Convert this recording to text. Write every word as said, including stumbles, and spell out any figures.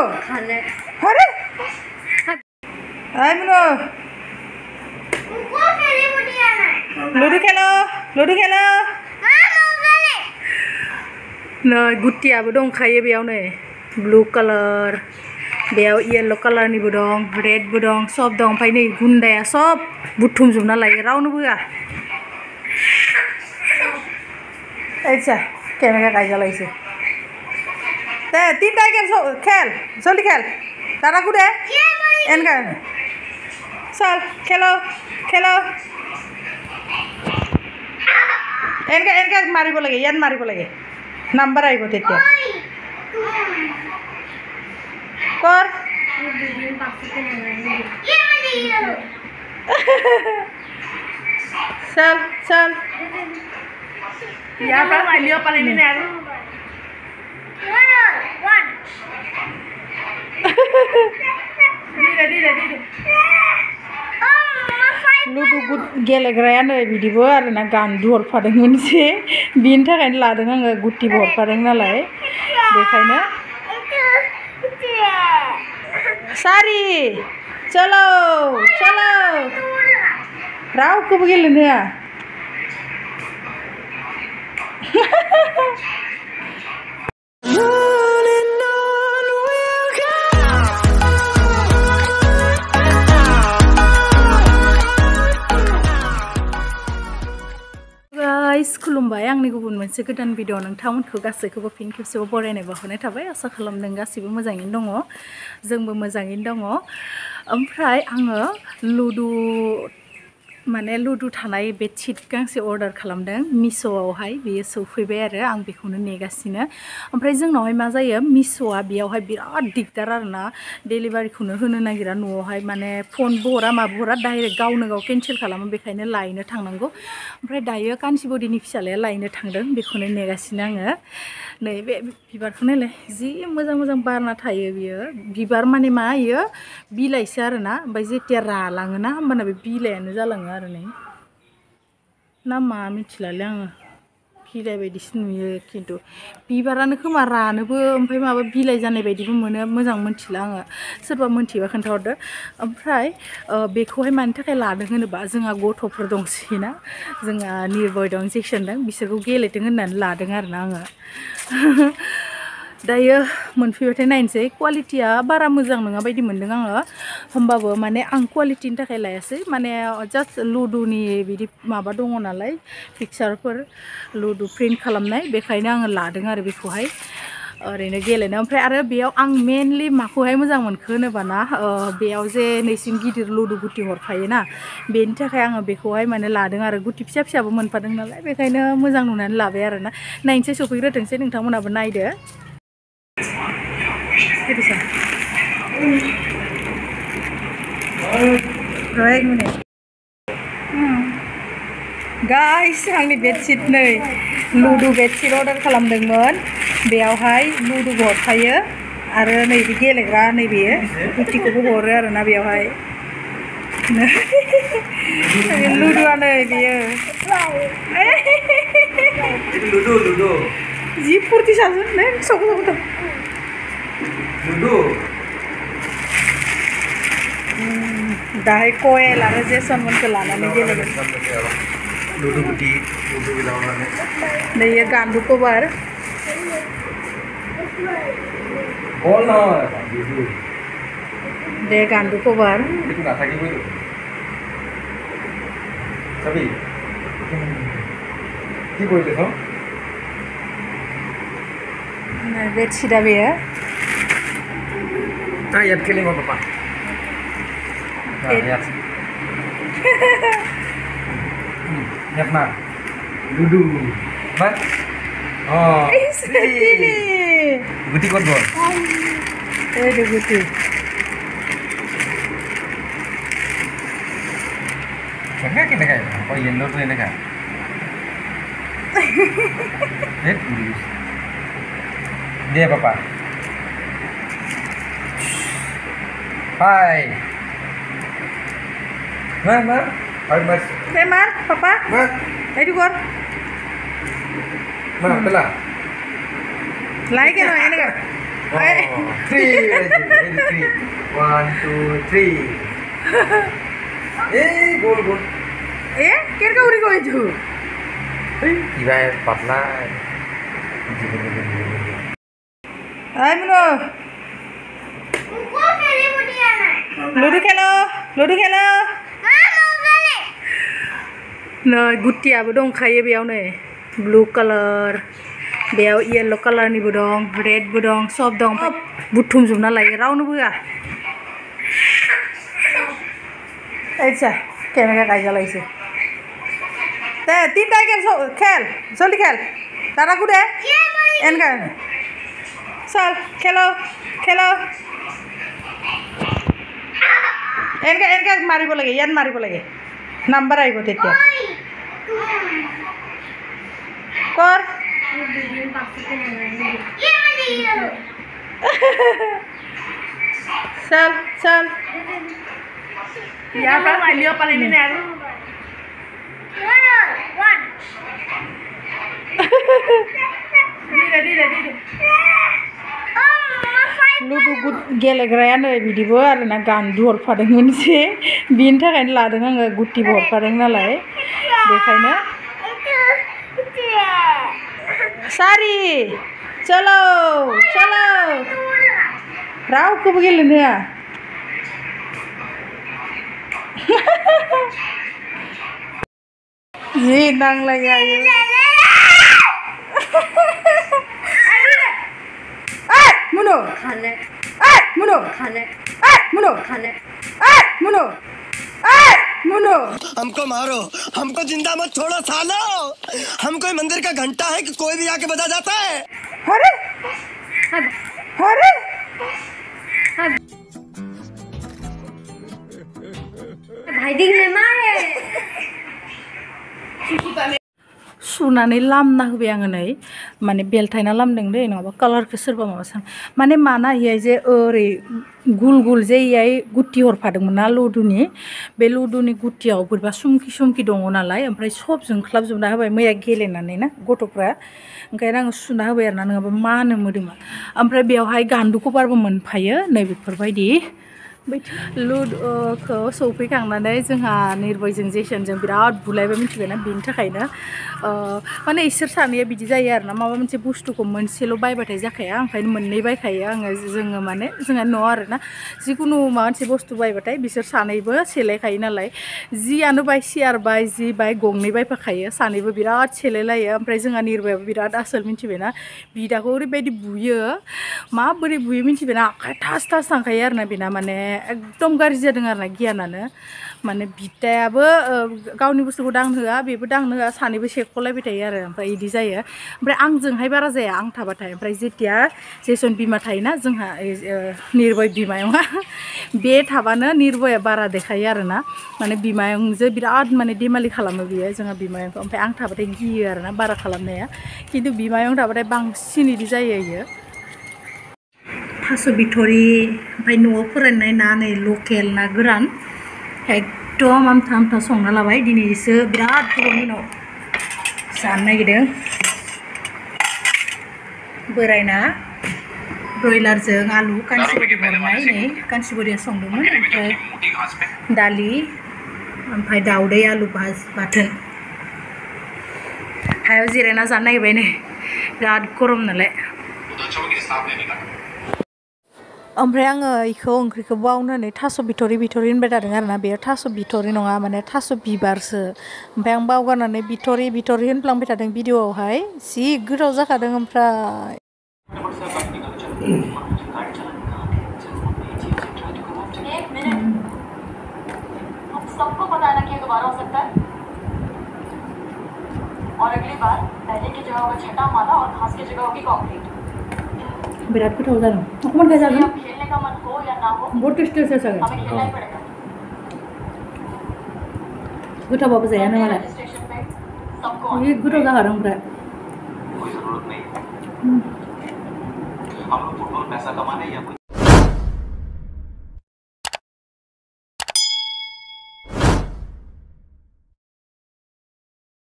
अरे आई मुनो लूडो खेलो लूडो खेलो नै गुटियाबो दंखायो बेयाव नै ब्लू कलर बेयाव येलो कलरनिबो दं रेडबो दं सब दं ओमफ्राय नै गुन्दाया सब बुथुमजोबना लायो रावनोबो होआ अच्छा केमेरा गायजालायसै दे तीनटा गेम खेल जल्दी खेल दादाku दे एनका चल खेलो खेलो एनका एनका मारिब लागे यान मारिब लागे नाम्बार आइब तेतिया कर चल चल यहाँ पर लियो पाले नहीं यार धीरे धीरे धीरे लुदु गेलेग्राया नै बिदिबो आरोना गान्दु हरफादोंमोन जे बिनि थाखायनो लादों आङो गुटिबो हरफादों नालाय बेखायनो सारि चलो चलो रावखौबो गेलेनो होआ खुलुमबाय आंनि गुबुन मोनसे गोदान भिडिअ नोंथांमोनखौ गासैखौबो फिन खेबसेबाव बरायनाय बावहरनाय थाबाय आसा खालामदों गासैबो मोजाङैनो दङ जोंबो मोजाङैनो दङ ओमफ्राय आङो लुदु माने लुदु थानाय बेडशीट गांसे अर्डार खालामदों मिशोआवहाय बेयो सौफैबाय आरो आं बेखौनो नेगासिनो ओमफ्राय जोंनावहाय मा जायो मिशोआ बेयावहाय बिराद दिगदार आरोना डेलिभारिखौनो होनो नागिरा न'आवहाय माने फनबो हरा माबो हरा डाइरेक्ट गावनो गाव केनसेल खालामो बेखायनो लायनो थांनांगौ ओमफ्राय दायो कान्चिबुरिनि फिसालाया लायनो थांदों बेखौनो नेगासिनो आङो नै बे बिबारखौ नायलाय जि मोजां मोजां बारना थायो बियो बिबार माने मा इयो बिलाइसो आरोना ओमफ्राय जेतिया रालाङोना होमबाना बे बिलाइयानो जालाङो आरो नै ना मा मिथिलालै आङो बिलाइ बायदिसो नुयो खिन्थु बिबारानो खोमा रानोबो ओमफ्राय माबा बिलाइ जानाय बायदिबो मोनो मोजां मोनथिला आङो सोरबा मोनथिबा खोन्थाहरदो ओमफ्राय बेखौहाय मानि थाखाय लादों होनोबा जोंहा गथ'फोर दंसैना जोंहा निरबय दं जेक्सन दं बिसोरखौ गेलेथों होननानै लादों आरोना आङो दायो मोनफैबाथाय नायनोसै क्वालिटिया बारा मोजां नङा बायदि मोनदों आङो होमबाबो माने आं क्वालिटिनि थाखाय लायासै माने जास्ट लुदुनि बिदि माबा दङ नालाय पिक्चारफोर लुदु प्रिन्ट खालामनाय बेखायनो आङो लादों आरो बेखौहाय ओरैनो गेलेनो ओमफ्राय आरो बेयाव आं मेनलि माखौहाय मोजां मोनखो होनोबाना बेयाव जे नैसिम गिदिर लुदु गुटि हरफायोना बेनि थाखाय आङो बेखौहाय माने लादों आरो गुटि फिसा फिसाबो मोनफादों नालाय बेखायनो मोजां नुनानै लाबाय आरोना नायनोसै सफैग्रोथोंसै नोंथांमोनाबो नायदो एक मिनिट गाइस आंनि बेडशीट नै लुदु बेडशीट अर्डार खालामदोंमोन बेयावहाय लुदुबो हरफायो आरो नैबे गेलेग्रा नैबेयो गुटिखौबो हरो आरोना बेयावहाय लुदुआनो बेयो लुदु लुदु जि फुर्ति जाजोब नै सगो सगो लुदु दाहाय कयल आरो जेसनमोनखौ लानानै गेलेगोन लुदु गुटि लुदु लानानै नैयो गान्दु कभार बल नय लुदु दे गान्दु कभार itu nggak sakit itu tapi কি বলতে তো না বেডশিটটা বেয়া ah ya killing apa pak nah ya ya mana ludu mas oh ini guti kodbol eh de guti Enggak kita kayak oh yellow tuh ini kan lihat dia apa pak hai Mar mar hai mas hey mar papa mar ayo gor mar pela like no ini kan three, three. One, two, three. Eh, goal, goal. Eh, kira kau uri kau itu? Iba patla. Ayo Muno. Ludu kelo, ludu kelo. Nah, gutiya bodong kaya biau nih. Blue color, biau yellow color nih bodong, red bodong, soft dong. Butum jumna lagi, rau nu buka. ऐसा camera का जला इसे ते तीन tiger सो खेल जल्दी खेल तारा कुछ है इनका चल खेलो खेलो इनका इनका मारी बोलेगे यार मारी बोलेगे नंबर आई को तेरे कर चल चल यहाँ पर लियो पाले नहीं यार धीरे धीरे धीरे लुडु गुड गेलेग्राया नै बिदिबो आरोना गान्दु हरफादोंमोन जे बिनि थाखायनो लादों आङो गुटिबो हरफादों नालाय बेखायनो सारि चलो चलो रावखौबो गेलेनो होआ ये नांलायो आयो ए मुनो खाले ए मुनो खाले ए मुनो खाले ए मुनो ए मुनो हमको मारो हमको जिंदा मत छोड़ो सालो हम कोई मंदिर का घंटा है कि कोई भी आके बजा जाता है अरे अरे भाई दिख ले मारे सुनानै लामना होबाय आङो नै माने बेलथायना लामदों दै नङाबा कालारखौ सोरबा माबासान माने माना इयाय जे ओरै गुल गुल जे इयाय गुटि हरफादोंमोन ना लुदुनि बे लुदुनि गुटियाव बोरैबा सुमखि सुमखि दङ नालाय ओमफ्राय सब जोंख्लाबजोबना होबाय मैया गेलेनानै ना गथ'फ्रा ओंखायनो आङो सुना होबाय आरोना नङाबा मानो मोदोमा ओमफ्राय बेवहाय गान्दुखौ बारबो मोनफायो नै बेफोरबायदि लुदुखौ सौफैखांनानै जोंहा निर्भयजों जेसनजों बिराद बुलायबाय मिथिबायना बिनि थाखायनो माने इसोर सानैया बिदि जायो आरोना माबा मोनसे बुस्थुखौ मोनसेल' बायबाथाय जाखाया ओंखायनो मोननै बायखायो आङो जोङो माने जोंहा न' आरोना जिखुनु माबा मोनसे बुस्थु बायबाथाय बिसोर सानैबो सेलायखायो नालाय जियानो बाय सियार बाय जि बाय गंनै बायफाखायो सानैबो बिराद सेलायलायो ओमफ्राय जोंहा निर्भयाबो बिराद आसोल मिथिबायना बिदाखौ ओरैबायदि बुयो माबोरै बुयो मिथिबायना आखाइ थास थास थांखायो आरोना बेना माने एकदम गाज्रि जादों आरोना गियानानो माने बिदायाबो गावनि बुस्थुखौ दांनो होआ बेबो दांनो होआ सानैबो सेख'लायबाय थायो आरो ओमफ्राय इदि जायो ओमफ्राय आंजोंहाय बारा जाया आं थाबाथाय ओमफ्राय जेथिया जेसन बिमा थायोना जोंहा निर्भय बिमायंआ बे थाबानो निर्भया बारा देखायो आरोना माने बिमायंजों बिराद माने देमालि खालामो बियो जोंहा बिमायंखौ ओमफ्राय आं थाबाथाय गियो आरोना बारा खालामनाया खिन्थु बिमायं थाबाथाय बांसिन इदि जायो इयो थास' बिथ'रि ओमफ्राय न'आव फोराननाय ना नै लकेल ना गोरान एकदम आमथा आमथा संना लाबाय दिनैसो बिराद गोबावनि उनाव जानो नागिरदों बोराय ना ब्रयलारजों आलु कान्सिबुरि हरनाय नै कान्सिबुरिया संदोंमोन ओमफ्राय दालि ओमफ्राय दाउदै आलु बाथोन हायाव जिरायना जानो नागिरबाय नै बिराद गरम नालाय ओमफ्राय आङो इखौ ओंख्रिखौ बावनानै थास' बिथ'रि बिथ'रि होनबाय थादों आरोना बेयो थास' बिथ'रि नङा माने थास' बिबारसो ओमफ्राय आं बावगारनानै बिथ'रि बिथ'रि होनफ्लांबाय थादों भिडिअआवहाय जि गोथाव जाखादों ओमफ्राय सबको पता है ना कि दोबारा हो सकता है और अगली बार पहले की जगह होगा छठा माला और घास की जगह होगी कंक्रीट बिराद गोथाव जादों अखमान काय जागोन खेलने का मन हो या ना हो बहुत टेस्टी से जागोन हमें खेलना ही पड़ेगा गोथावबाबो जाया ना मालाय स्टेशन पे सबको ये गोथाव जाखादों ओमफ्राय कोई जरूरत नहीं हम लोग फुटबॉल पैसा कमाने या